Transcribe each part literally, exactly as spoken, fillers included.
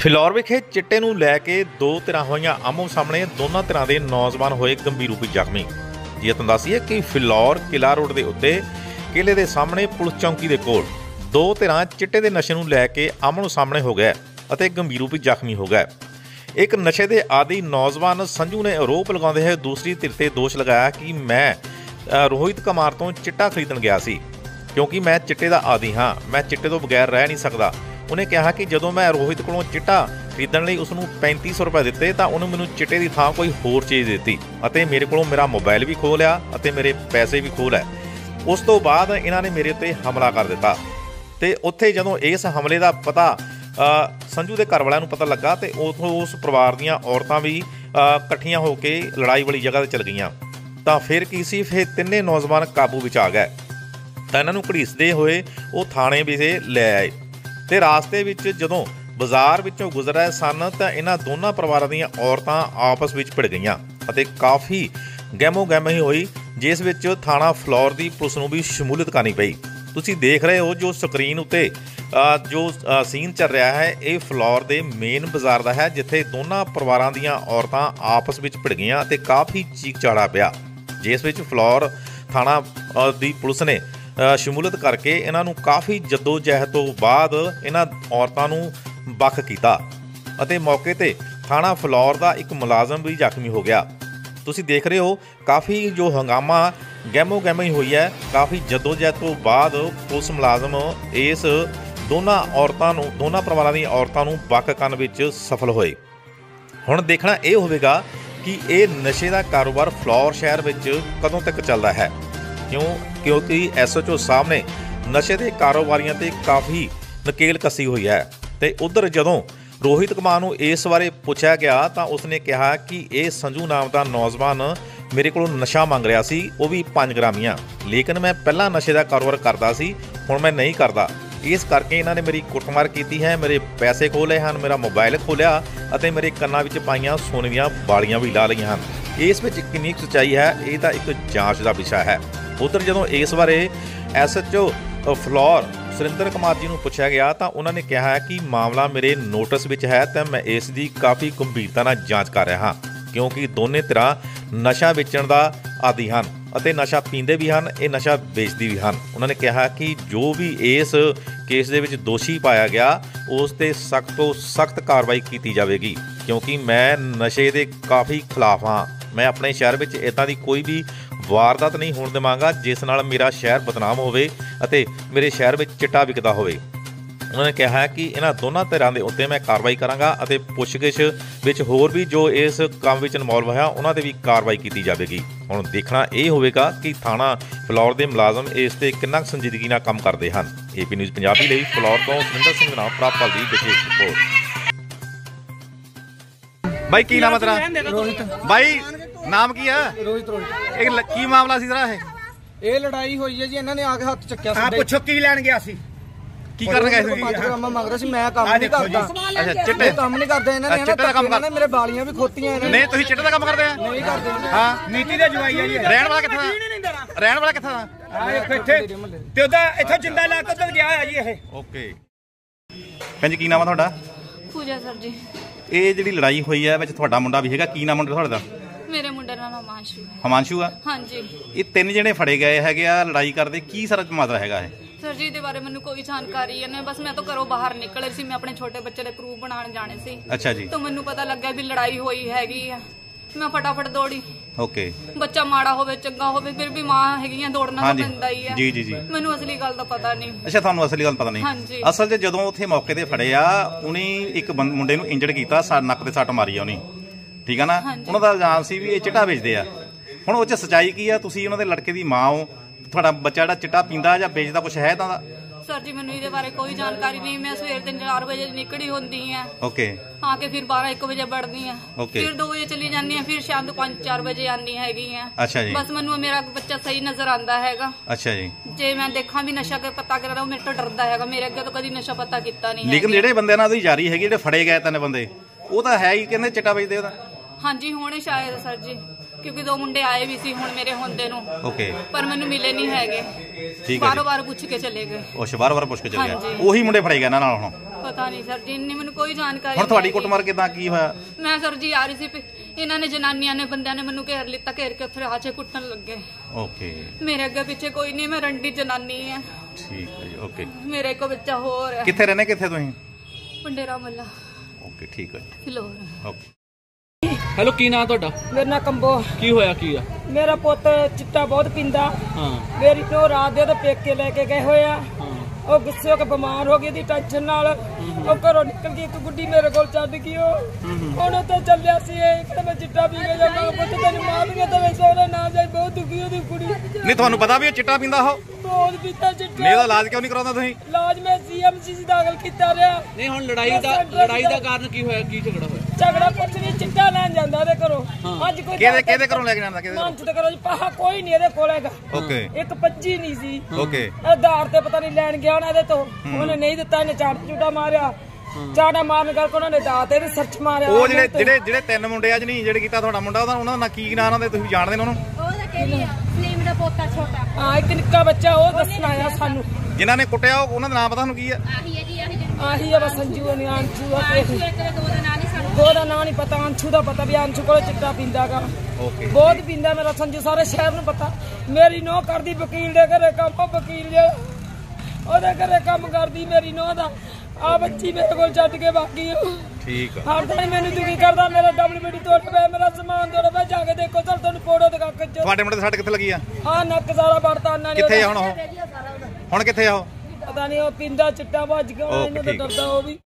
ਫਿਲੌਰ ਵਿਖੇ ਚਿੱਟੇ ਨੂੰ ਲੈ ਕੇ ਦੋ ਧਿਰਾਂ ਹੋਈਆਂ ਆਮੋ ਸਾਹਮਣੇ। ਦੋਨਾਂ ਧਿਰਾਂ ਦੇ ਨੌਜਵਾਨ ਹੋਏ ਗੰਭੀਰ ਰੂਪੀ ਜ਼ਖਮੀ। ਜੀ ਤੁਹਾਨੂੰ ਦੱਸੀਏ ਕਿ ਫਿਲੌਰ ਕਿਲਾ ਰੋਡ ਦੇ ਉੱਤੇ ਕਿਲੇ ਦੇ ਸਾਹਮਣੇ ਪੁਲਿਸ ਚੌਂਕੀ ਦੇ ਕੋਲ ਦੋ ਧਿਰਾਂ ਚਿੱਟੇ ਦੇ ਨਸ਼ੇ ਨੂੰ ਲੈ ਕੇ ਆਮੋ ਸਾਹਮਣੇ ਹੋ ਗਏ ਅਤੇ ਗੰਭੀਰ ਰੂਪੀ ਜ਼ਖਮੀ ਹੋ ਗਏ। ਇੱਕ ਨਸ਼ੇ ਦੇ ਆਦੀ ਨੌਜਵਾਨ ਸੰਜੂ ਨੇ ਆਰੋਪ ਲਗਾਉਂਦੇ ਹੋਏ ਦੂਸਰੀ ਧਿਰ ਤੇ ਦੋਸ਼ ਲਗਾਇਆ ਕਿ ਮੈਂ ਰੋਹਿਤ ਕੁਮਾਰ ਤੋਂ ਚਿੱਟਾ ਖਰੀਦਣ ਗਿਆ ਸੀ ਕਿਉਂਕਿ ਮੈਂ ਚਿੱਟੇ ਦਾ ਆਦੀ ਹਾਂ, ਮੈਂ ਚਿੱਟੇ ਤੋਂ ਬਗੈਰ ਰਹਿ ਨਹੀਂ ਸਕਦਾ। ਉਹਨੇ ਕਿਹਾ ਕਿ ਜਦੋਂ ਮੈਂ ਰੋਹਿਤ ਕੋਲੋਂ ਚਿੱਟਾ ਖਰੀਦਣ ਲਈ ਉਸਨੂੰ ਪੈਂਤੀ ਸੌ ਰੁਪਏ ਦਿੱਤੇ ਤਾਂ ਉਹਨੇ ਮੈਨੂੰ ਚਿੱਟੇ ਦੀ ਥਾਂ ਕੋਈ ਹੋਰ ਚੀਜ਼ ਦਿੱਤੀ ਅਤੇ ਮੇਰੇ ਕੋਲੋਂ ਮੇਰਾ ਮੋਬਾਈਲ ਵੀ ਖੋਹ ਲਿਆ ਅਤੇ ਮੇਰੇ ਪੈਸੇ ਵੀ ਖੋਹ ਲਏ। ਉਸ ਤੋਂ ਬਾਅਦ ਇਹਨਾਂ ਨੇ ਮੇਰੇ ਉੱਤੇ ਹਮਲਾ ਕਰ ਦਿੱਤਾ ਤੇ ਉੱਥੇ ਜਦੋਂ ਇਸ ਹਮਲੇ ਦਾ ਪਤਾ ਸੰਜੂ ਦੇ ਘਰ ਵਾਲਿਆਂ ਨੂੰ ਪਤਾ ਲੱਗਾ ਤੇ ਉਥੋਂ ਉਸ ਪਰਿਵਾਰ ਦੀਆਂ ਔਰਤਾਂ ਵੀ ਇਕੱਠੀਆਂ ਹੋ ਕੇ ਲੜਾਈ ਵਾਲੀ ਜਗ੍ਹਾ 'ਤੇ ਚਲ ਗਈਆਂ। ਤਾਂ ਫਿਰ ਕੀ ਸੀ, ਫਿਰ ਤਿੰਨੇ ਨੌਜਵਾਨ ਕਾਬੂ ਵਿੱਚ ਆ ਗਏ ਤਾਂ ਇਹਨਾਂ ਨੂੰ ਘੜੀਸਦੇ ਹੋਏ ਉਹ ਥਾਣੇ ਵਿਖੇ ਲੈ ਆਏ ਤੇ ਰਾਸਤੇ ਵਿੱਚ ਜਦੋਂ ਬਾਜ਼ਾਰ ਵਿੱਚੋਂ ਗੁਜ਼ਰ ਰਹੇ ਸਨ ਤਾਂ ਇਹਨਾਂ ਦੋਨਾਂ ਪਰਿਵਾਰਾਂ ਦੀਆਂ ਔਰਤਾਂ ਆਪਸ ਵਿੱਚ ਭਿੜ ਗਈਆਂ ਅਤੇ ਕਾਫੀ ਗਹਿਮੋ ਗਹਿਮੀ ਹੋਈ, ਜਿਸ ਵਿੱਚ ਥਾਣਾ ਫਿਲੌਰ ਦੀ ਪੁਲਿਸ ਨੂੰ ਵੀ ਸ਼ਮੂਲੀਅਤ ਕਰਨੀ ਪਈ। ਤੁਸੀਂ ਦੇਖ ਰਹੇ ਹੋ ਜੋ ਸਕਰੀਨ ਉੱਤੇ ਜੋ ਸੀਨ ਚੱਲ ਰਿਹਾ ਹੈ, ਇਹ ਫਿਲੌਰ ਦੇ ਮੇਨ ਬਾਜ਼ਾਰ ਦਾ ਹੈ, ਜਿੱਥੇ ਦੋਨਾਂ ਪਰਿਵਾਰਾਂ ਦੀਆਂ ਔਰਤਾਂ ਆਪਸ ਵਿੱਚ ਭਿੜ ਗਈਆਂ ਅਤੇ ਕਾਫੀ ਚੀਕ ਚਾੜਾ ਪਿਆ, ਜਿਸ ਵਿੱਚ ਫਿਲੌਰ ਥਾਣਾ ਦੀ ਪੁਲਿਸ ਨੇ ਸ਼ਮੂਲੀਅਤ ਕਰਕੇ ਇਹਨਾਂ ਨੂੰ ਕਾਫੀ ਜੱਦੋ ਜਹਿਦ ਤੋਂ ਬਾਅਦ ਇਹਨਾਂ ਔਰਤਾਂ ਨੂੰ ਵੱਖ ਕੀਤਾ ਅਤੇ ਮੌਕੇ 'ਤੇ ਥਾਣਾ ਫਿਲੌਰ ਦਾ ਇੱਕ ਮੁਲਾਜ਼ਮ ਵੀ ਜ਼ਖਮੀ ਹੋ ਗਿਆ। ਤੁਸੀਂ ਦੇਖ ਰਹੇ ਹੋ ਕਾਫੀ ਜੋ ਹੰਗਾਮਾ ਗਹਿਮੋ ਗਹਿਮੀ ਹੋਈ ਹੈ। ਕਾਫੀ ਜੱਦੋ ਜਹਿਦ ਤੋਂ ਬਾਅਦ ਪੁਲਿਸ ਮੁਲਾਜ਼ਮ ਇਸ ਦੋਨਾਂ ਔਰਤਾਂ ਨੂੰ ਦੋਨਾਂ ਪਰਿਵਾਰਾਂ ਦੀਆਂ ਔਰਤਾਂ ਨੂੰ ਵੱਖ ਕਰਨ ਵਿੱਚ ਸਫਲ ਹੋਏ। ਹੁਣ ਦੇਖਣਾ ਇਹ ਹੋਵੇਗਾ ਕਿ ਇਹ ਨਸ਼ੇ ਦਾ ਕਾਰੋਬਾਰ ਫਿਲੌਰ ਸ਼ਹਿਰ ਵਿੱਚ ਕਦੋਂ ਤੱਕ ਚੱਲਦਾ ਹੈ, ਕਿਉਂ ਕਿਉਂਕਿ ਐਸ ਐਚ ਓ ਸਾਹਿਬ ਨੇ ਨਸ਼ੇ ਦੇ ਕਾਰੋਬਾਰੀਆਂ 'ਤੇ ਕਾਫੀ ਨਕੇਲ ਕੱਸੀ ਹੋਈ ਹੈ। ਅਤੇ ਉੱਧਰ ਜਦੋਂ ਰੋਹਿਤ ਕੁਮਾਰ ਨੂੰ ਇਸ ਬਾਰੇ ਪੁੱਛਿਆ ਗਿਆ ਤਾਂ ਉਸਨੇ ਕਿਹਾ ਕਿ ਇਹ ਸੰਜੂ ਨਾਮ ਦਾ ਨੌਜਵਾਨ ਮੇਰੇ ਕੋਲੋਂ ਨਸ਼ਾ ਮੰਗ ਰਿਹਾ ਸੀ, ਉਹ ਵੀ ਪੰਜ ਗ੍ਰਾਮੀਆਂ, ਲੇਕਿਨ ਮੈਂ ਪਹਿਲਾਂ ਨਸ਼ੇ ਦਾ ਕਾਰੋਬਾਰ ਕਰਦਾ ਸੀ, ਹੁਣ ਮੈਂ ਨਹੀਂ ਕਰਦਾ। ਇਸ ਕਰਕੇ ਇਹਨਾਂ ਨੇ ਮੇਰੀ ਕੁੱਟਮਾਰ ਕੀਤੀ ਹੈ, ਮੇਰੇ ਪੈਸੇ ਖੋਹ ਲਏ ਹਨ, ਮੇਰਾ ਮੋਬਾਈਲ ਖੋਲਿਆ ਅਤੇ ਮੇਰੇ ਕੰਨਾਂ ਵਿੱਚ ਪਾਈਆਂ ਸੋਨੇ ਦੀਆਂ ਵਾਲੀਆਂ ਵੀ ਲਾ ਲਈਆਂ ਹਨ। ਇਸ ਵਿੱਚ ਕਿੰਨੀ ਕੁ ਸੱਚਾਈ ਹੈ, ਇਹ ਤਾਂ ਇੱਕ ਜਾਂਚ ਦਾ ਵਿਸ਼ਾ ਹੈ। ਉੱਧਰ ਜਦੋਂ ਇਸ ਬਾਰੇ S H O Phillaur Surinder Kumar ji ਨੂੰ ਪੁੱਛਿਆ ਗਿਆ ਤਾਂ ਉਹਨਾਂ ਨੇ ਕਿਹਾ ਕਿ ਮਾਮਲਾ ਮੇਰੇ ਨੋਟਿਸ ਵਿੱਚ ਹੈ ਤੇ ਮੈਂ ਇਸ ਦੀ ਕਾਫੀ ਗੰਭੀਰਤਾ ਨਾਲ ਜਾਂਚ ਕਰ ਰਿਹਾ ਹਾਂ, ਕਿਉਂਕਿ ਦੋਨੇ ਧਿਰਾਂ ਨਸ਼ਾ ਵੇਚਣ ਦਾ ਆਦੀ ਹਨ ਅਤੇ ਨਸ਼ਾ ਪੀਂਦੇ ਵੀ ਹਨ, ਇਹ ਨਸ਼ਾ ਵੇਚਦੀ ਵੀ ਹਨ। ਉਹਨਾਂ ਨੇ ਕਿਹਾ ਕਿ ਜੋ ਵੀ ਇਸ ਕੇਸ ਦੇ ਵਿੱਚ ਦੋਸ਼ੀ ਪਾਇਆ ਗਿਆ ਉਸ 'ਤੇ ਸਖਤ ਤੋਂ ਸਖਤ ਕਾਰਵਾਈ ਕੀਤੀ ਜਾਵੇਗੀ, ਕਿਉਂਕਿ ਮੈਂ ਨਸ਼ੇ ਦੇ ਕਾਫੀ ਖਿਲਾਫ ਹਾਂ। ਮੈਂ ਆਪਣੇ ਸ਼ਹਿਰ ਵਿੱਚ ਇੱਦਾਂ ਦੀ ਕੋਈ ਵੀ ਵਾਰਦਾਤ ਨਹੀਂ ਹੋਣ ਦੇਵਾਂਗਾ ਜਿਸ ਨਾਲ ਮੇਰਾ ਸ਼ਹਿਰ ਬਦਨਾਮ ਹੋਵੇ ਅਤੇ ਮੇਰੇ ਸ਼ਹਿਰ ਵਿੱਚ ਚਿੱਟਾ ਵਿਕਦਾ ਹੋਵੇ। ਉਹਨਾਂ ਨੇ ਕਿਹਾ ਕਿ ਇਹਨਾਂ ਦੋਨਾਂ ਧਿਰਾਂ ਦੇ ਉੱਤੇ ਮੈਂ ਕਾਰਵਾਈ ਕਰਾਂਗਾ ਅਤੇ ਪੁੱਛਗਿੱਛ ਵਿੱਚ ਹੋਰ ਵੀ ਜੋ ਇਸ ਕੰਮ ਵਿੱਚ ਇਨਵੋਲਵ ਹੈ ਉਹਨਾਂ 'ਤੇ ਵੀ ਕਾਰਵਾਈ ਕੀਤੀ ਜਾਵੇਗੀ। ਹੁਣ ਦੇਖਣਾ ਇਹ ਹੋਵੇਗਾ ਕਿ ਥਾਣਾ ਫਿਲੌਰ ਦੇ ਮੁਲਾਜ਼ਮ ਇਸ 'ਤੇ ਕਿੰਨਾ ਕੁ ਸੰਜੀਦਗੀ ਨਾਲ ਕੰਮ ਕਰਦੇ ਹਨ। ਏ ਪੀ ਨਿਊਜ਼ ਪੰਜਾਬੀ ਲਈ ਫਿਲੌਰ ਤੋਂ ਸੁਰਿੰਦਰ ਸਿੰਘ ਨਾਲ ਪ੍ਰਾਪਤ ਦੀ ਵਿਸ਼ੇਸ਼ ਰਿਪੋਰਟ। ਬਾਈ ਕੀ ਨਾਮ ਹੈ ਤੇਰਾ? ਰੋਹਿਤ। ਬਾਈ ਨਾਮ ਕੀ ਆ? ਰੋਹਿਤ ਰੋਹਿਤ। ਇਹ ਕੀ ਮਾਮਲਾ ਸੀ ਤੇਰਾ? ਇਹ ਇਹ ਲੜਾਈ ਹੋਈ ਹੈ ਜੀ, ਇਹਨਾਂ ਨੇ ਆ ਕੇ ਹੱਥ ਚੱਕਿਆ ਆ ਪੁੱਛੋ ਕੀ ਲੈਣ ਗਿਆ ਸੀ, ਕੀ ਕਰਨ ਗਏ ਸੀ? ਪੰਜ ਗ੍ਰਾਮਾਂ ਮੰਗ ਰਿਹਾ ਸੀ, ਮੈਂ ਕੰਮ ਨਹੀਂ ਕਰਦਾ। ਅੱਛਾ ਚਿੱਟੇ ਕੰਮ ਨਹੀਂ ਕਰਦੇ ਇਹਨਾਂ ਨੇ, ਚਿੱਟੇ ਦਾ ਕੰਮ ਕਰ। ਮੇਰੇ ਬਾਲੀਆਂ ਵੀ ਖੋਤੀਆਂ ਇਹਨਾਂ ਨੇ। ਨਹੀਂ ਤੁਸੀਂ ਚਿੱਟੇ ਦਾ ਕੰਮ ਕਰਦੇ ਆ? ਨਹੀਂ ਕਰਦੇ। ਹਾਂ ਨੀਤੀ ਦਾ ਜਵਾਈ ਆ ਜੀ। ਰਹਿਣ ਵਾਲਾ ਕਿੱਥੋਂ ਦਾ? ਰਹਿਣ ਵਾਲਾ ਕਿੱਥੋਂ ਦਾ? ਆ ਇੱਥੇ ਤੇ ਉਹਦਾ ਇੱਥੋਂ ਜਿੰਦਾ ਲਾ ਕੇ ਉਧਰ ਗਿਆ ਹੋਇਆ ਜੀ ਇਹ। ਓਕੇ ਭੈਣ ਜੀ ਕੀ ਨਾਮ ਆ ਤੁਹਾਡਾ? ਪੂਜਾ ਸਰ ਜੀ। ਇਹ ਜਿਹੜੀ ਲੜਾਈ ਹੋਈ ਹੈ ਵਿੱਚ ਤੁਹਾਡਾ ਮੁੰਡਾ ਵੀ ਹੈਗਾ, ਕੀ ਨਾਮ ਮੁੰਡਾ ਤੁਹਾਡਾ? ਮੇਰੇ ਮੁੰਡੇ ਦਾ ਨਾਮ ਹਿਮਾਂਸ਼ੂ ਹੈ। ਹਿਮਾਂਸ਼ੂ ਆ? ਹਾਂਜੀ। ਇਹ ਤਿੰਨ ਜਣੇ ਫੜੇ ਗਏ ਹੈਗੇ ਆ ਲੜਾਈ ਕਰਦੇ, ਕੀ ਸਾਰਾ ਮਾਮਲਾ ਹੈਗਾ ਇਹ? ਸਰ ਜੀ ਇਹਦੇ ਬਾਰੇ ਮੈਨੂੰ ਕੋਈ ਜਾਣਕਾਰੀ ਨਹੀਂ, ਬਸ ਮੈਂ ਤਾਂ ਘਰੋਂ ਬਾਹਰ ਨਿਕਲ ਰਹੀ ਸੀ, ਮੈਂ ਆਪਣੇ ਛੋਟੇ ਬੱਚੇ ਦੇ ਕਰੂਪ ਬਣਾਉਣ ਜਾਣੇ ਸੀ। ਅੱਛਾ ਜੀ। ਤਾਂ ਮੈਨੂੰ ਪਤਾ ਲੱਗਿਆ ਵੀ ਲੜਾਈ ਹੋਈ ਹੈਗੀ ਆ, ਮੈਂ ਫਟਾਫਟ ਦੌੜੀ। ਓਕੇ। ਬੱਚਾ ਮਾੜਾ ਹੋਵੇ ਚੰਗਾ ਹੋਵੇ ਫਿਰ ਵੀ ਮਾਂ ਹੈਗੀਆਂ, ਦੌੜਨਾ ਤਾਂ ਪੈਂਦਾ ਹੀ ਆ। ਜੀ ਜੀ ਜੀ। ਮੈਨੂੰ ਅਸਲੀ ਗੱਲ ਦਾ ਪਤਾ ਨਹੀਂ। ਅੱਛਾ ਤੁਹਾਨੂੰ ਅਸਲੀ ਗੱਲ ਪਤਾ ਨਹੀਂ? ਹਾਂਜੀ। ਅਸਲ 'ਚ ਜਦੋਂ ਉੱਥੇ ਮੌਕੇ ਤੇ ਫੜੇ ਆ ਉਹਨੇ ਇੱਕ ਮੁੰਡੇ ਨੂੰ ਇੰਜਰਡ ਕੀਤਾ, ਨੱਕ ਤੇ ਸੱਟ ਮਾਰੀ ਆ ਉਹਨੇ, ਠੀਕ ਆ ਨਾ? ਉਹਨਾਂ ਦਾ ਇਲਜ਼ਾਮ ਸੀ ਵੀ ਇਹ ਚਿੱਟਾ ਵੇਚਦੇ ਆ। ਹੁਣ ਉਹ 'ਚ ਸੱਚਾਈ ਕੀ ਆ? ਤੁਸੀਂ ਉਹਨਾਂ ਦੇ ਲੜਕੇ ਦੀ ਮਾਂ ਹੋ, ਤੁਹਾਡਾ ਬੱਚਾ ਜਿਹੜਾ ਚਿੱਟਾ ਪੀਂਦਾ ਜਾਂ ਵੇਚਦਾ ਕੁਛ ਹੈ ਤਾਂ ਦਾ? ਸਰ ਜੀ ਮੈਨੂੰ ਇਹਦੇ ਬਾਰੇ ਕੋਈ ਜਾਣਕਾਰੀ ਨਹੀਂ, ਮੈਂ ਸਵੇਰ ਦੇ ਚਾਰ ਵਜੇ ਨਿਕਲੀ ਹੁੰਦੀ ਆ। ਓਕੇ। ਆ ਕੇ ਫਿਰ ਬਾਰਾਂ ਇੱਕ ਵਜੇ ਵੜਦੀ ਆ, ਓਕੇ। ਫਿਰ ਦੋ ਵਜੇ ਚਲੀ ਜਾਂਦੀ ਆ, ਫਿਰ ਸ਼ਾਮ ਨੂੰ ਪੰਜ ਚਾਰ ਵਜੇ ਆਉਂਦੀ ਹੈਗੀ ਆ। ਅੱਛਾ ਜੀ। ਬਸ ਮੈਨੂੰ ਮੇਰਾ ਬੱਚਾ ਸਹੀ ਨਜ਼ਰ ਆਉਂਦਾ ਹੈਗਾ। ਅੱਛਾ ਜੀ। ਜੇ ਮੈਂ ਦੇਖਾਂ ਵੀ ਨਸ਼ਾ ਕਰ ਪਤਾ ਕਰਦਾ ਉਹ ਮੇਰੇ ਤੋਂ ਡਰਦਾ ਹੈਗਾ, ਮੇਰੇ ਅੱਗੇ ਤੋਂ ਕਦੀ ਨਸ਼ਾ ਪਤਾ ਕੀਤਾ ਨਹੀਂ। ਲੇਕਿਨ ਜਿਹੜੇ ਬੰਦੇ ਨਾਲ ਉਹਦੀ ਜਾਰੀ ਹੈਗੀ, ਜਿਹੜੇ ਫੜੇ ਗਏ ਤਿੰਨ ਬੰਦੇ, ਉਹ ਤਾਂ ਹੈ ਹੀ ਕਹਿੰਦੇ ਚਿੱਟਾ ਵੇਚਦੇ ਉਹਦਾ। ਹਾਂਜੀ ਹੋਣੇ ਸ਼ਾਇਦ ਸਰ ਜੀ, ਕਿਉਂਕਿ ਦੋ ਮੁੰਡੇ ਆਏ ਵੀ ਸੀ ਹੁਣ ਮੇਰੇ ਹੁੰਦੇ ਨੂੰ। ਓਕੇ। ਪਰ ਮੈਨੂੰ ਮਿਲੇ ਨਹੀਂ ਹੈਗੇ, ਠੀਕ ਹੈ। ਬਾਰੋ ਬਾਰ ਪੁੱਛ ਕੇ ਚਲੇ ਗਏ। ਉਹ ਬਾਰ ਬਾਰ ਪੁੱਛ ਕੇ ਚਲੇ ਹਾਂਜੀ। ਗਏ, ਉਹੀ ਮੁੰਡੇ ਫੜੇ ਗਏ ਇਹਨਾਂ ਨਾਲ ਹੁਣ? ਪਤਾ ਨਹੀਂ ਸਰ ਜੀ, ਇੰਨੀ ਮੈਨੂੰ ਕੋਈ ਜਾਣਕਾਰੀ ਹੁਣ ਤੁਹਾਡੀ ਕੁੱਟਮਾਰ ਕਿਦਾਂ ਕੀ ਹੋਇਆ? ਮੈਂ ਸਰ ਜੀ ਆ ਰਹੀ ਸੀ, ਇਹਨਾਂ ਨੇ ਜਨਾਨੀਆਂ ਨੇ ਬੰਦਿਆਂ ਨੇ ਮੈਨੂੰ ਘੇਰ ਲਿੱਤਾ, ਘੇਰ ਕੇ ਉੱਥੇ ਆਚੇ ਕੁੱਟਣ ਲੱਗੇ। ਓਕੇ, ਮੇਰੇ ਅੱਗੇ ਪਿੱਛੇ ਕੋਈ ਨਹੀਂ, ਮੈਂ ਰੰਡੀ ਜਨਾਨੀ ਆ। ਠੀਕ ਹੈ ਜੀ। ਓਕੇ, ਮੇਰੇ ਇੱਕ ਬੱਚਾ ਹੋਰ ਹੈ। ਕਿੱਥੇ ਰਹਿੰਦੇ ਕਿੱਥੇ ਤੁਸੀਂ? ਪੰਡੇਰਾ ਮੱਲਾ। ਓਕੇ, ਠੀਕ ਹੈ ਜੀ। ਫਿਲੌਰ। ਓਕੇ, ਹੈਲੋ, ਕੀ ਨਾਂ ਤੁਹਾਡਾ? ਮੇਰਾ ਨਾਂ ਕੰਬੋ। ਕੀ ਹੋਇਆ ਕੀ ਆ? ਮੇਰਾ ਪੁੱਤ ਚਿੱਟਾ ਬਹੁਤ ਪੀਂਦਾ। ਹਾਂ ਮੇਰੀ ਤੋਂ ਰਾਤ ਦੇ ਉਹਦੇ ਪੇਕੇ ਲੈ ਕੇ ਗਏ ਹੋਏ ਆ। ਹਾਂ ਉਹ ਗੁੱਸੇ ਹੋ ਕੇ ਬਿਮਾਰ ਹੋ ਗਈ ਦੀ ਟੈਨਸ਼ਨ ਨਾਲ। ਉਹ ਘਰੋਂ ਨਿਕਲ ਗਈ, ਇੱਕ ਗੁੱਡੀ ਮੇਰੇ ਕੋਲ ਛੱਡ ਗਈ। ਉਹ ਹੁਣ ਉੱਥੇ ਚੱਲਿਆ ਸੀ, ਇਹ ਕਹਿੰਦਾ ਮੈਂ ਚਿੱਟਾ ਪੀ ਕੇ ਜਾਣਾ, ਪੁੱਤ ਤੈਨੂੰ ਮਾਰੂੰਗਾ ਤੇ ਵੇ ਸੋਹਰੇ ਨਾ ਜਾਈ। ਬਹੁਤ ਦੁਖੀ ਉਹਦੀ ਕੁੜੀ। ਨਹੀਂ ਤੁਹਾਨੂੰ ਪਤਾ ਵੀ ਇਹ ਚਿੱਟਾ ਪੀਂਦਾ ਉਹ? ਬਹੁਤ ਪੀਤਾ ਚਿੱਟਾ। ਨਹੀਂ ਉਹਦਾ ਇਲਾਜ ਕਿਉਂ ਨਹੀਂ ਕਰਾਉਂਦਾ ਤੁਸੀਂ? ਇਲਾਜ ਮੈਂ ਸੀਐਮਸੀ ਚ ਦਾਖਲ ਕੀਤਾ ਰਿਹਾ। ਨਹੀਂ ਹੁਣ ਲੜਾਈ ਦਾ ਲੜਾਈ ਦਾ ਕਾਰਨ ਕੀ ਹੋਇਆ? ਕੀ ਝਗੜਾ ਹੋਇਆ? ਝਗੜਾ ਕੁਛ ਨਹੀਂ, ਚਿੱਟਾ ਲੈਣ ਜਾਂਦਾ ਉਹਦੇ ਘਰੋਂ। ਅੱਜ ਕੋਈ ਕਿਹਦੇ ਕਿਹਦੇ ਘਰੋਂ ਲੈ ਕੇ ਜਾਂਦਾ? ਕਿਹਦੇ ਮੰਚ ਤੇ ਕਰੋ ਜੀ, ਪਾਹਾ ਕੋਈ ਨਹੀਂ ਇਹਦੇ ਕੋਲ ਹੈਗਾ। ਓਕੇ ਇੱਕ ਪੱਚੀ ਨਹੀਂ ਸੀ। ਓਕੇ, ਆਧਾਰ ਤੇ ਪਤਾ ਨਹੀਂ ਲੈਣ ਗਿਆ ਹੋਣਾ ਇਹਦੇ ਤੋਂ, ਉਹਨੇ ਨਹੀਂ ਦਿੱਤਾ, ਇਹਨੇ ਚਾਟ ਚੂਟਾ ਮਾਰਿਆ। ਚਾਟਾ ਮਾਰਨ ਕਰਕੇ ਉਹਨਾਂ ਨੇ ਦਾਤ ਇਹਦੇ ਸਰਚ ਮਾਰਿਆ। ਉਹ ਜਿਹੜੇ ਜਿਹੜੇ ਜਿਹੜੇ ਤਿੰਨ ਮੁੰਡੇ ਆ ਜਿਹਨੇ ਇੰਜਰਡ ਕੀਤਾ ਤੁਹਾਡਾ ਮੁੰਡਾ, ਉਹਦਾ ਉਹਨਾਂ ਦਾ ਕੀ ਨਾਂ ਉਹਨਾਂ ਦੇ ਤੁਸੀਂ ਜਾਣਦੇ ਨੇ ਉਹਨੂੰ? ਉਹਦਾ ਕਿਹੜੀ ਆ? ਸਲੀਮ ਦਾ ਪੋਤਾ ਛੋਟਾ। ਹਾਂ, ਇੱਕ ਨਿੱਕਾ ਬੱਚਾ, ਉਹ ਦੱਸਣਾ ਆਇਆ ਸਾਨੂੰ। ਜਿਨ੍ਹਾਂ ਨੇ ਕੁੱਟਿਆ ਉਹ ਉਹਨਾਂ ਦਾ ਨਾਮ ਪਤਾ ਤੁਹਾਨੂੰ ਕੀ ਆ? ਆਹੀ ਹੈ ਜੀ, ਆਹੀ ਜੀ। ਆਹੀ ਆ ਬਸ, ਸੰਜੂ ਨੇ ਅੰਸ਼ੂ ਆ ਤੇ ਇੱਕ ਦੇ ਦੋ ਦਾ ਨਾਂ ਨਹੀਂ ਸਾਨੂੰ। ਦੋ ਦਾ ਨਾਂ ਨਹੀਂ ਪਤਾ, ਅੰਸ਼ੂ ਦਾ ਪਤਾ ਵੀ ਅੰਸ਼ੂ ਕੋਲ ਚਿੱਟਾ ਪੀਂਦਾਗਾ। ਓਕੇ, ਬਹੁਤ ਪੀਂਦਾ ਮੇਰਾ ਸੰਜੂ, ਸਾਰੇ ਸ਼ਹਿਰ ਨੂੰ ਪਤਾ। ਮੇਰੀ ਨੋਹ ਕਰਦੀ ਵਕੀਲ ਦੇ ਘਰੇ ਕੰਮ, ਵਕੀਲ ਜੇ ਉਹਦੇ ਘਰੇ ਕੰਮ ਕਰਦੀ ਮੇਰੀ ਨੋਹ ਦਾ। ਆ ਬੱਚੀ ਮੇਰੇ ਕੋਲ ਛੱਡ ਕੇ ਬਾਕੀ। ਠੀਕ ਆ। ਹਰ ਦਿਨ ਮੈਨੂੰ ਦੁਖੀ ਕਰਦਾ, ਮੇਰਾ ਡਬਲ ਬੀਡੀ ਤੋੜ ਪਿਆ, ਮੇਰਾ ਸਮਾਨ ਤੋੜ ਪਿਆ। ਜਾ ਕੇ ਦੇਖੋ ਚਲ ਤੁਹਾਨੂੰ ਫੋਟੋ ਦਿਖਾ ਕੇ। ਤੁਹਾਡੇ ਮੁੰਡੇ ਦੇ ਸੱਟ ਕਿੱਥੇ ਲੱਗੀ ਆ? ਆ ਨੱਕ ਸਾਰਾ ਵੜਤਾ ਉਹਨਾਂ ਨੇ। ਕਿੱਥੇ ਆ ਹੁਣ ਉਹ? ਹੁਣ ਕਿੱਥੇ ਆ ਉਹ? ਪਤਾ ਨਹੀਂ, ਉਹ ਪੀਂਦਾ ਚਿੱਟਾ ਭੱਜ ਗਿਆ, ਇਹਨਾਂ ਦਾ ਡਰਦਾ ਉਹ ਵੀ।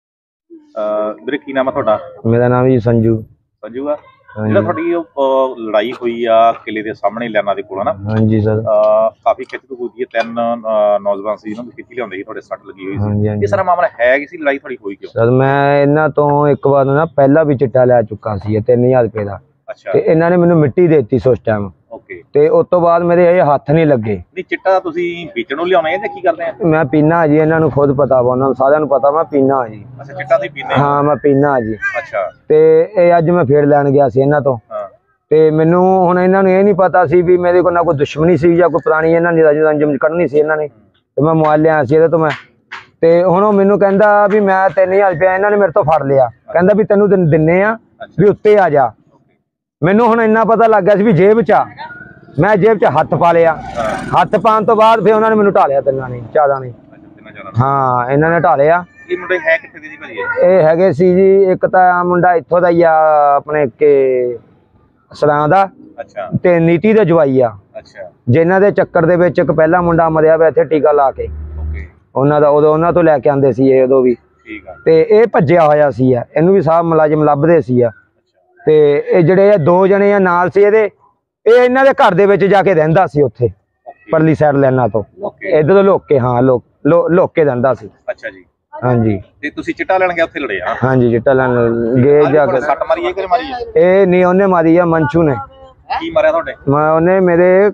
ਅਹ ਵੀਰੇ ਕੀ ਨਾਮ ਆ ਤੁਹਾਡਾ? ਮੇਰਾ ਨਾਮ ਜੀ ਸੰਜੂ। ਸੰਜੂ ਆ। ਜਿਹੜਾ ਤੁਹਾਡੀ ਉਹ ਲੜਾਈ ਹੋਈ ਆ ਕਿਲੇ ਦੇ ਸਾਹਮਣੇ ਲੈਣਾ ਦੇ ਕੋਲ, ਨਾ? ਹਾਂਜੀ ਸਰ। ਕਾਫੀ ਖਿੱਚ ਹੋਈ ਹੈ, ਤਿੰਨ ਨੌਜਵਾਨ ਸੀ, ਇਹਨਾਂ ਨੂੰ ਖਿੱਚ ਲਿਆਉਂਦੇ ਸੀ, ਤੁਹਾਡੇ ਸੱਟ ਲੱਗੀ ਹੋਈ ਹਾਂਜੀ ਸੀ। ਹਾਂਜੀ ਇਹ ਸਾਰਾ ਮਾਮਲਾ ਹੈ ਕਿ ਸੀ ਲੜਾਈ ਤੁਹਾਡੀ ਹੋਈ ਕਿਉਂ? ਸਰ ਮੈਂ ਇਹਨਾਂ ਤੋਂ ਇੱਕ ਵਾਰ ਨਾ ਪਹਿਲਾਂ ਵੀ ਚਿੱਟਾ ਲੈ ਚੁੱਕਾ ਸੀ ਤਿੰਨ ਹਜ਼ਾਰ ਰੁਪਏ ਦਾ। ਅੱਛਾ। ਤੇ ਇਹਨਾਂ ਨੇ ਮੈਨੂੰ ਮਿੱਟੀ ਦੇ ਦਿੱਤੀ ਸੀ ਉਸ ਟਾਈਮ। ਓਕੇ। ਤੇ ਉਸ ਤੋਂ ਬਾਅਦ ਮੇਰੇ ਇਹ ਹੱਥ ਨਹੀਂ ਲੱਗੇ। ਨਹੀਂ ਚਿੱਟਾ ਤੁਸੀਂ ਵੇਚਣ ਨੂੰ ਲਿਆਉਣਾ ਹੈ ਜਾਂ ਕੀ ਕਰਦੇ ਆ? ਮੈਂ ਪੀਣਾ ਜੀ, ਇਹਨਾਂ ਨੂੰ ਖੁਦ ਪਤਾ ਵਾ, ਉਹਨਾਂ ਨੂੰ ਸਾਰਿਆਂ ਨੂੰ ਪਤਾ ਮੈਂ ਪੀਣਾ ਜੀ। ਅੱਛਾ, ਚਿੱਟਾ ਤੁਸੀਂ ਪੀਂਦੇ? ਹਾਂ ਮੈਂ ਪੀਣਾ ਜੀ। ਅੱਛਾ। ਤੇ ਇਹ ਅੱਜ ਮੈਂ ਫੇਰ ਲੈਣ ਗਿਆ ਸੀ ਇਹਨਾਂ ਤੋਂ। ਹਾਂ। ਤੇ ਮੈਨੂੰ ਹੁਣ ਇਹਨਾਂ ਨੂੰ ਇਹ ਨਹੀਂ ਪਤਾ ਸੀ ਵੀ ਮੇਰੇ ਕੋਲ ਨਾ ਕੋਈ ਦੁਸ਼ਮਣੀ ਸੀ ਜਾਂ ਕੋਈ ਪੁਰਾਣੀ ਇਹਨਾਂ ਨੇ ਰੰਜਮ ਕੱਢਣੀ ਸੀ ਇਹਨਾਂ ਨੇ। ਤੇ ਮੈਂ ਮੋਬਾਈਲ ਲਿਆ ਸੀ ਇਹਦੇ ਤੋਂ ਮੈਂ। ਤੇ ਹੁਣ ਉਹ ਮੈਨੂੰ ਕਹਿੰਦਾ ਵੀ ਮੈਂ ਤਿੰਨ ਹਜ਼ਾਰ ਰੁਪਇਆ ਇਹਨਾਂ ਨੇ ਮੇਰੇ ਤੋਂ ਫੜ ਲਿਆ। ਕਹਿੰਦਾ ਵੀ ਤੈਨੂੰ ਦਿੰਨੇ ਆ ਵੀ ਉੱਤੇ ਆ ਜਾ। ਮੈਨੂੰ ਹੁਣ ਇੰਨਾ ਪਤਾ ਲੱਗ ਗਿਆ ਸੀ ਵੀ ਜੇਬ 'ਚ ਆ। ਮੈਂ ਜੇਬ 'ਚ ਹੱਥ ਪਾ ਲਿਆ। ਹੱਥ ਪਾਉਣ ਤੋਂ ਬਾਅਦ ਫਿਰ ਉਹਨਾਂ ਨੇ ਮੈਨੂੰ ਢਾਲਿਆ, ਤਿੰਨਾਂ ਨੇ ਚਾਰਾਂ ਨੇ। ਹਾਂ, ਇਹਨਾਂ ਨੇ ਢਾਲਿਆ। ਇਹ ਮੁੰਡੇ ਹੈ ਕਿੱਥੇ ਦੇ ਜੀ ਭਾਜੀ? ਇਹ ਹੈਗੇ ਸੀ ਜੀ, ਇੱਕ ਤਾਂ ਮੁੰਡਾ ਇੱਥੋਂ ਦਾ ਹੀ ਆ ਆਪਣੇ ਕੇ ਸਰਾਂ ਦਾ। ਅੱਛਾ। ਤੇ ਨੀਤੀ ਦਾ ਜਵਾਈ ਆ। ਅੱਛਾ। ਜਿਨ੍ਹਾਂ ਦੇ ਚੱਕਰ ਦੇ ਵਿੱਚ ਇੱਕ ਪਹਿਲਾ ਮੁੰਡਾ ਮਰਿਆ ਵਾ ਇੱਥੇ ਟੀਕਾ ਲਾ ਕੇ। ਓਕੇ। ਉਹਨਾਂ ਦਾ ਉਦੋਂ ਉਹਨਾਂ ਤੋਂ ਲੈ ਕੇ ਆਂਦੇ ਸੀ ਇਹ ਉਦੋਂ ਵੀ। ਠੀਕ ਆ। ਤੇ ਇਹ ਭੱਜਿਆ ਹੋਇਆ ਸੀ ਆ, ਇਹਨੂੰ ਵੀ ਸਾਹਿਬ ਮੁਲਾਜ਼ਮ ਲੱਭਦੇ ਸੀ ਆ। ਤੇ ਇਹ ਜਿਹੜੇ ਆ ਦੋ ਜਣੇ ਆ ਨਾਲ ਸੀ ਇਹਦੇ, ਇਹ ਇਹਨਾਂ ਦੇ ਘਰ ਦੇ ਵਿੱਚ ਜਾ ਕੇ ਰਹਿੰਦਾ ਸੀ ਉੱਥੇ ਪਰਲੀ ਸਾਈਡ ਲੈਣਾ ਤੋਂ। ਇੱਧਰ ਤੋਂ ਲੁੱਕ ਕੇ, ਹਾਂ ਲੁੱਕ ਲੁੱਕ ਕੇ ਰਹਿੰਦਾ ਸੀ। ਅੱਛਾ ਜੀ। ਹਾਂਜੀ। ਤੇ ਤੁਸੀਂ ਚਿੱਟਾ ਲੈਣ ਗਏ ਉੱਥੇ ਲੜੇ ਆ? ਹਾਂਜੀ, ਚਿੱਟਾ ਲੈਣ ਗਏ ਜਾ ਕੇ। ਸੱਟ ਮਾਰੀ ਹੈ ਕਿ ਮਾਰੀ ਹੈ? ਇਹ ਨਹੀਂ, ਉਹਨੇ ਮਾਰੀ ਆ ਮੰਚੂ ਨੇ। ਕੀ ਮਾਰਿਆ ਤੁਹਾਡੇ? ਮੈਂ ਉਹਨੇ ਮੇਰੇ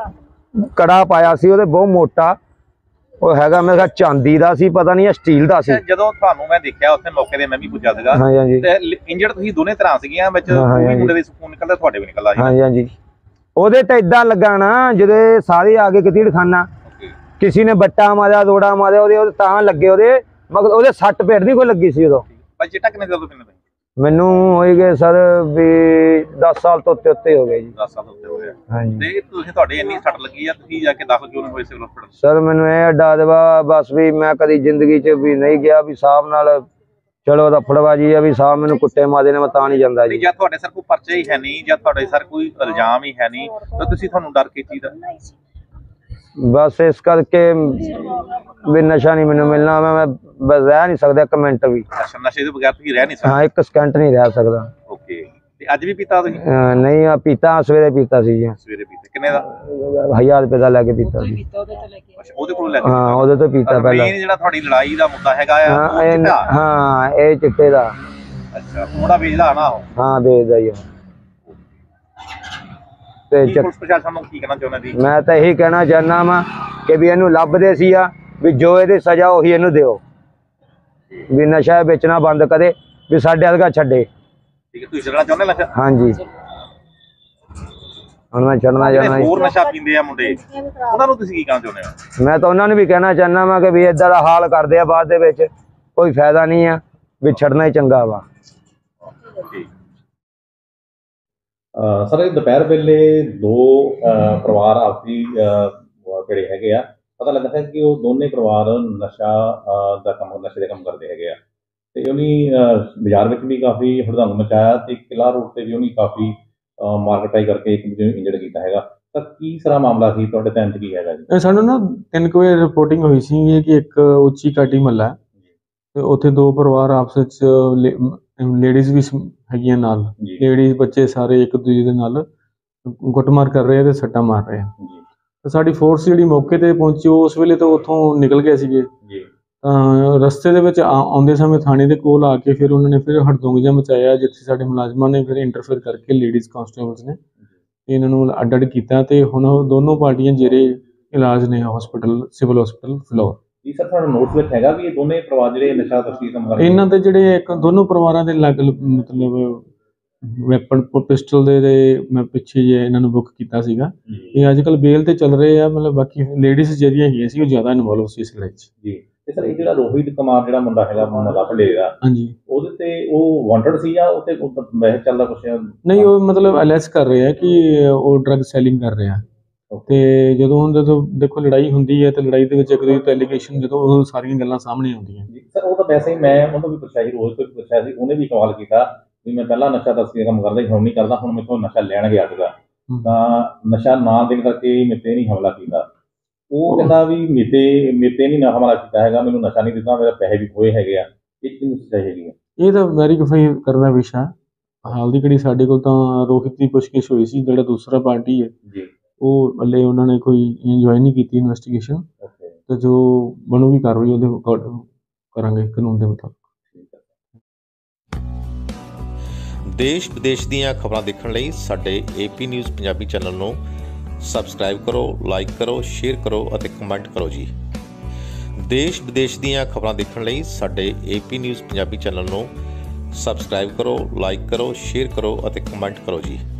ਕੜਾ ਪਾਇਆ ਸੀ ਉਹਦੇ, ਬਹੁਤ ਮੋਟਾ। ਉਹ ਹੈਗਾ ਮੇਰੇ ਖਿਆਲ ਚਾਂਦੀ ਦਾ ਸੀ, ਪਤਾ ਨਹੀਂ ਸਟੀਲ ਦਾ ਸੀ। ਜਦੋਂ ਤੁਹਾਨੂੰ ਮੈਂ ਦੇਖਿਆ ਉੱਥੇ ਮੌਕੇ ਤੇ ਮੈਂ ਵੀ ਪੁੱਜਾ ਸੀਗਾ। ਹਾਂਜੀ ਹਾਂਜੀ। ਤੇ ਇੰਜਰਡ ਤੁਸੀਂ ਦੋਨੇ ਤਰ੍ਹਾਂ ਸੀਗੀਆਂ, ਵਿੱਚ ਮੁੰਡੇ ਦੇ ਸਕੂਨ ਨਿਕਲਦਾ, ਤੁਹਾਡੇ ਵੀ ਨਿਕਲਦਾ। ਹਾਂਜੀ ਹਾਂਜੀ। ਉਹਦੇ ਤਾਂ ਇਦਾਂ ਲੱਗਾ ਨਾ, ਜਦੋਂ ਸਾਰੇ ਆ ਗਏ ਕਤੀੜ ਖਾਨਾ, ਕਿਸੇ ਨੇ ਬੱਟਾ ਮਾਰਿਆ, ਦੋੜਾ ਮਾਰਿਆ, ਉਹਦੇ ਤਾਂ ਲੱਗੇ ਉਹਦੇ, ਮਗਰ ਉਹਦੇ ਸੱਟ ਪੇਟ ਨਹੀਂ ਕੋਈ ਲੱਗੀ ਸੀ ਉਦੋਂ। ਭਾਈ ਚਿੱਟਾ ਕਿੰਨੇ ਦਿਨ ਤੋਂ ਪੀਂਦੇ? ਮੈਨੂੰ ਹੋਈ ਗਏ ਸਰ ਵੀ ਦਸ ਸਾਲ ਤੋਂ ਉੱਤੇ ਉੱਤੇ ਹੋ ਗਏ ਜੀ। ਦਸ ਸਾਲ ਤੋਂ ਉੱਤੇ ਹੋ ਗਿਆ। ਹਾਂਜੀ। ਤੇ ਤੁਸੀਂ ਤੁਹਾਡੇ ਇੰਨੀ ਸੱਟ ਲੱਗੀ ਆ, ਤੁਸੀਂ ਜਾ ਕੇ ਦਾਖਲ ਕਿਉਂ ਨਹੀਂ ਹੋਏ ਸਿਵਲ ਹਸਪਤਾਲ? ਸਰ ਮੈਨੂੰ ਇਹ ਅੱਡਾ ਦੇਵਾ ਬਸ ਵੀ ਮੈਂ ਕਦੀ ਜ਼ਿੰਦਗੀ 'ਚ ਵੀ ਨਹੀਂ ਗਿਆ ਵੀ ਸਾਹਿਬ ਨਾਲ ਚਲੋ ਰਫੜਬਾਜੀ ਆ ਵੀ ਸਾਹਿਬ ਮੈਨੂੰ ਕੁੱਟੇ ਮਾਰੇ ਨੇ, ਮੈਂ ਤਾਂ ਨਹੀਂ ਜਾਂਦਾ ਜੀ। ਜਾਂ ਤੁਹਾਡੇ ਸਰ ਕੋਈ ਪਰਚੇ ਹੀ ਹੈ ਨਹੀਂ, ਜਾਂ ਤੁਹਾਡੇ ਸਰ ਕੋਈ ਇਲਜ਼ਾਮ ਹੀ ਹੈ ਨਹੀਂ, ਤਾਂ ਤੁਸੀਂ ਤੁਹਾਨੂੰ ਡਰ ਕਿਸ ਚੀਜ਼ ਦਾ? ਬਸ ਇਸ ਕਰਕੇ ਵੀ ਨਸ਼ਾ ਨਹੀਂ ਮੈਨੂੰ ਮਿਲਣਾ, ਮੈਂ ਬਸ ਰਹਿ ਨਹੀਂ ਸਕਦਾ ਇੱਕ ਮਿੰਟ ਵੀ। ਅੱਛਾ, ਨਸ਼ੇ ਤੋਂ ਬਗੈਰ ਤੁਸੀਂ ਰਹਿ ਨਹੀਂ ਸਕਦੇ? ਹਾਂ, ਇੱਕ ਸਕਿੰਟ ਨਹੀਂ ਰਹਿ ਸਕਦਾ। ਓਕੇ। ਤੇ ਅੱਜ ਵੀ ਪੀਤਾ ਤੁਸੀਂ? ਨਹੀਂ, ਆ ਪੀਤਾ ਸਵੇਰੇ ਪੀਤਾ ਸੀ ਜੀ। ਸਵੇਰੇ ਪੀਤਾ ਕਿੰਨੇ ਦਾ? ਹਜ਼ਾਰ ਰੁਪਏ ਦਾ ਲੈ ਕੇ ਪੀਤਾ ਸੀ। ਅੱਛਾ, ਉਹਦੇ ਕੋਲੋਂ ਲੈ ਕੇ? ਹਾਂ, ਉਹਦੇ ਤੋਂ ਪੀਤਾ ਪਹਿਲਾਂ। ਮੇਨ ਜਿਹੜਾ ਤੁਹਾਡੀ ਲੜਾਈ ਦਾ ਮੁੱਦਾ ਹੈਗਾ ਆ, ਹਾਂ ਇਹ ਚਿੱਟੇ ਦਾ। ਅੱਛਾ, ਮੁੰਡਾ ਵੇਚਦਾ ਨਾ ਉਹ? ਹਾਂ, ਵੇਚਦਾ ਹੀ। ਤੇ ਪੁਲਿਸ ਪ੍ਰਸ਼ਾਸਨ ਨੂੰ ਕੀ ਕਹਿਣਾ ਚਾਹੁੰਦੇ ਜੀ? ਮੈਂ ਤਾਂ ਇਹੀ ਕਹਿਣਾ ਚਾਹੁੰਦਾ ਵਾ ਕਿ ਵੀ ਇਹਨੂੰ ਲੱਭਦੇ ਸੀ ਆ ਵੀ ਜੋ ਇਹਦੀ ਸਜ਼ਾ ਉਹੀ ਇਹਨੂੰ ਦਿਓ, ਵੀ ਨਸ਼ਾ ਵੇਚਣਾ ਬੰਦ ਕਰੇ, ਵੀ ਸਾਡੇ ਵਰਗਾ ਛੱਡੇ। ਠੀਕ ਹੈ, ਤੁਸੀਂ ਛੱਡਣਾ ਚਾਹੁੰਦੇ ਨਸ਼ਾ? ਹਾਂਜੀ, ਹੁਣ ਮੈਂ ਛੱਡਣਾ ਚਾਹੁੰਦਾ। ਹੋਰ ਨਸ਼ਾ ਪੀਂਦੇ ਆ ਮੁੰਡੇ, ਉਹਨਾਂ ਨੂੰ ਤੁਸੀਂ ਕੀ ਕਹਿਣਾ ਚਾਹੁੰਦੇ ਹੋ? ਮੈਂ ਤਾਂ ਉਹਨਾਂ ਨੂੰ ਵੀ ਕਹਿਣਾ ਚਾਹੁੰਦਾ ਵਾ ਕਿ ਵੀ ਏਦਾਂ ਦਾ ਹਾਲ ਕਰਦੇ ਆ ਬਾਅਦ ਦੇ ਵਿੱਚ, ਕੋਈ ਫਾਇਦਾ ਨਹੀਂ ਆ, ਵਿਛੜਨਾ ਹੀ ਚੰਗਾ ਵਾ। ਸਰ ਇਹ ਦੁਪਹਿਰ ਵੇਲੇ ਦੋ ਪਰਿਵਾਰ ਆਪਸੀ ਜਿਹੜੇ ਹੈਗੇ ਆ, ਪਤਾ ਲੱਗਾ ਹੈ ਕਿ ਉਹ ਦੋਨੇ ਪਰਿਵਾਰ ਨਸ਼ਾ ਦਾ ਕੰਮ ਨਸ਼ੇ ਦੇ ਕੰਮ ਕਰਦੇ ਹੈਗੇ ਆ, ਤੇ ਉਹਨੇ ਬਾਜ਼ਾਰ ਵਿੱਚ ਵੀ ਕਾਫੀ ਹੜਦੰਗ ਮਚਾਇਆ ਤੇ ਕਿਲਾ ਰੋਡ ਤੇ ਵੀ ਉਹਨੇ ਕਾਫੀ ਮਾਰਕਟਾਈ ਕਰਕੇ ਇੱਕ ਦੂਜੇ ਨੂੰ ਇੰਜਰਡ ਕੀਤਾ ਹੈਗਾ। ਤਾਂ ਕੀ ਸਾਰਾ ਮਾਮਲਾ ਸੀ, ਤੁਹਾਡੇ ਧਿਆਨ 'ਚ ਕੀ ਹੈਗਾ ਜੀ? ਸਾਨੂੰ ਨਾ ਤਿੰਨ ਕੁ ਵਜੇ ਰਿਪੋਰਟਿੰਗ ਹੋਈ ਸੀ ਕਿ ਇੱਕ ਉੱਚੀ ਕਾਟੀ ਮਹੱਲਾ ਤੇ ਉੱਥੇ ਦੋ ਪਰਿਵਾਰ ਆਪਸ ਵਿੱਚ ਲੇਡੀਜ਼ ਵੀ ਹੈਗੀਆਂ ਨਾਲ, ਲੇਡੀਜ਼ ਬੱਚੇ ਸਾਰੇ ਇੱਕ ਦੂਜੇ ਦੇ ਨਾਲ ਗੁੱਟਮਾਰ ਕਰ ਰਹੇ ਆ ਤੇ ਸੱਟਾਂ ਮਾਰ ਰਹੇ ਆ। ਤੇ ਸਾਡੀ ਫੋਰਸ ਜਿਹੜੀ ਮੌਕੇ ਤੇ ਪਹੁੰਚੀ ਉਸ ਵੇਲੇ ਤਾਂ ਉੱਥੋਂ ਨਿਕਲ ਗਏ ਸੀਗੇ। ਤਾਂ ਰਸਤੇ ਦੇ ਵਿੱਚ ਆਉਂਦੇ ਸਮੇਂ ਥਾਣੇ ਦੇ ਕੋਲ ਆ ਕੇ ਫਿਰ ਉਹਨਾਂ ਨੇ ਫਿਰ ਹੜਦੰਗ ਜਿਹਾ ਮਚਾਇਆ, ਜਿੱਥੇ ਸਾਡੇ ਮੁਲਾਜ਼ਮਾਂ ਨੇ ਫਿਰ ਇੰਟਰਫੇਅਰ ਕਰਕੇ ਲੇਡੀਜ਼ ਕਾਂਸਟੇਬਲਸ ਨੇ ਇਹਨਾਂ ਨੂੰ ਅੱਡ ਅੱਡ ਕੀਤਾ ਤੇ ਹੁਣ ਦੋਨੋਂ ਪਾਰਟੀਆਂ ਜਿਹੜੇ ਇਲਾਜ ਨੇ ਹਸਪੀਟਲ ਸਿਵਲ ਹਸਪੀਟਲ ਫਿਲੌਰ। ਜੀ ਸਰ, ਤੁਹਾਡਾ ਨੋਟਸ ਵਿੱਚ ਹੈਗਾ ਵੀ ਇਹ ਦੋਨੇ ਪਰਿਵਾਰ ਜਿਹੜੇ ਨਸ਼ਾ ਤਸਕਰੀ ਕੰਮ ਕਰਦੇ ਇਹਨਾਂ ਦੇ ਜਿਹੜੇ ਇੱਕ ਦੋਨੋਂ ਪਰਿਵਾਰਾਂ ਦੇ ਲੱਗ ਮਤਲਬ ਵੈਪਨ ਪਿਸਟਲ ਦੇ ਦੇ ਮੈਂ ਪਿੱਛੇ ਜੇ ਇਹਨਾਂ ਨੂੰ ਬੁੱਕ ਕੀਤਾ ਸੀਗਾ। ਇਹ ਅੱਜ ਕੱਲ੍ਹ ਬੇਲ ਤੇ ਚੱਲ ਰਹੇ ਆ, ਮਤਲਬ ਬਾਕੀ ਲੇਡੀਜ਼ ਜਿਹੜੀਆਂ ਹੈਗੀਆਂ ਸੀ ਉਹ ਜ਼ਿਆਦਾ ਇਨਵੋਲਵ ਸੀ ਇਸ ਲੜਾਈ 'ਚ। ਜੀ ਤੇ ਸਰ ਇਹ ਜਿਹੜਾ ਰੋਹਿਤ ਕੁਮਾਰ ਜਿਹੜਾ ਮੁੰਡਾ ਹੈਗਾ ਮੁਹੱਲਾ ਭੰਡੇਰ ਦਾ, ਹਾਂਜੀ, ਉਹਦੇ ਤੇ ਉਹ ਵਾਂਟਡ ਸੀ ਜਾਂ ਉੱਤੇ ਵੈਸੇ ਚੱਲਦਾ ਕੁਛ ਨਹੀਂ? ਉਹ ਮਤਲਬ ਅਲੈਸ ਕਰ ਰਹੇ ਆ ਕਿ ਉਹ ਡਰੱਗ ਸੈਲਿੰਗ ਕਰ ਰਹੇ ਆ। ਤੇ ਜਦੋਂ ਹੁਣ ਜਦੋਂ ਦੇਖੋ ਲੜਾਈ ਹੁੰਦੀ ਹੈ ਤੇ ਲੜਾਈ ਦੇ ਵਿੱਚ ਇੱਕ ਦੂਜੇ ਤੋਂ ਐਲੀਗੇਸ਼ਨ ਜਦੋਂ ਉਹ ਸਾਰੀਆਂ ਗੱਲਾਂ ਸਾਹਮਣੇ ਆਉਂਦੀਆਂ। ਸਰ ਉਹ ਤਾਂ ਵੈਸੇ ਹੀ ਮੈਂ ਉਹਨੂੰ ਵੀ ਪੁੱਛਿਆ ਸੀ, ਰੋਜ਼ ਤੋਂ ਵੀ ਪੁੱਛਿਆ ਸੀ, ਉਹਨੇ ਵੀ ਸਵਾਲ ਕੀਤਾ ਵੀ ਮੈਂ ਪਹਿਲਾਂ ਨਸ਼ਾ ਤਸਕਰੀ ਦਾ ਕੰਮ ਕਰਦਾ ਸੀ, ਹੁਣ ਨਹੀਂ ਕਰਦਾ, ਹੁਣ ਮੇਰੇ ਕੋਲ ਨਸ਼ਾ ਲੈਣ ਗਿਆ ਸੀਗਾ ਤਾਂ ਨਸ਼ਾ ਨਾ ਦੇਣ ਕਰਕੇ ਮੇਤੇ ਨਹੀਂ ਹਮਲਾ ਕੀਤਾ। ਉਹ ਕਹਿੰਦਾ ਵੀ ਮੇਤੇ ਮੇਤੇ ਨਹੀਂ ਨਾ ਹਮਲਾ ਕੀਤਾ ਹੈਗਾ, ਮੈਨੂੰ ਨਸ਼ਾ ਨਹੀਂ ਦਿੱਤਾ, ਮੇਰੇ ਪੈਸੇ ਵੀ ਖੋਏ ਹੈਗੇ ਆ। ਇਹ ਕਿੰਨੀ ਸੱਚਾਈ ਹੈਗੀ ਆ? ਇਹ ਤਾਂ ਵੈਰੀਫਾਈ ਕਰਨ ਦਾ ਵਿਸ਼ਾ। ਹਾਲ ਦੀ ਘੜੀ ਸਾਡੇ ਕੋਲ ਤਾਂ ਰੋਹਿਤ ਦੀ ਪੁੱਛਗਿੱਛ ਹੋਈ ਸੀ, ਜਿਹੜਾ ਦੂਸਰਾ ਪਾਰਟੀ ਹੈ ਜੀ ਉਹ ਹਲੇ ਉਹਨਾਂ ਨੇ ਕੋਈ ਜੁਆਇਨ ਨਹੀਂ ਕੀਤੀ ਇਨਵੈਸਟੀਗੇਸ਼ਨ, ਤੇ ਜੋ ਬਣੂਗੀ ਕਾਰਵਾਈ ਉਹਦੇ ਅਕੋਰਡਿੰਗ ਕਰਾਂਗੇ ਕਾਨੂੰਨ ਦੇ ਮੁਤਾਬਕ। ਦੇਸ਼ ਵਿਦੇਸ਼ ਦੀਆਂ ਖਬਰਾਂ ਦੇਖਣ ਲਈ ਸਾਡੇ ਏਪੀ ਨਿਊਜ਼ ਪੰਜਾਬੀ ਚੈਨਲ ਨੂੰ ਸਬਸਕ੍ਰਾਈਬ ਕਰੋ, ਲਾਈਕ ਕਰੋ, ਸ਼ੇਅਰ ਕਰੋ ਅਤੇ ਕਮੈਂਟ ਕਰੋ ਜੀ। ਦੇਸ਼ ਵਿਦੇਸ਼ ਦੀਆਂ ਖਬਰਾਂ ਦੇਖਣ ਲਈ ਸਾਡੇ ਏਪੀ ਨਿਊਜ਼ ਪੰਜਾਬੀ ਚੈਨਲ ਨੂੰ ਸਬਸਕ੍ਰਾਈਬ ਕਰੋ, ਲਾਈਕ ਕਰੋ, ਸ਼ੇਅਰ ਕਰੋ ਅਤੇ ਕਮੈਂਟ ਕਰੋ ਜੀ।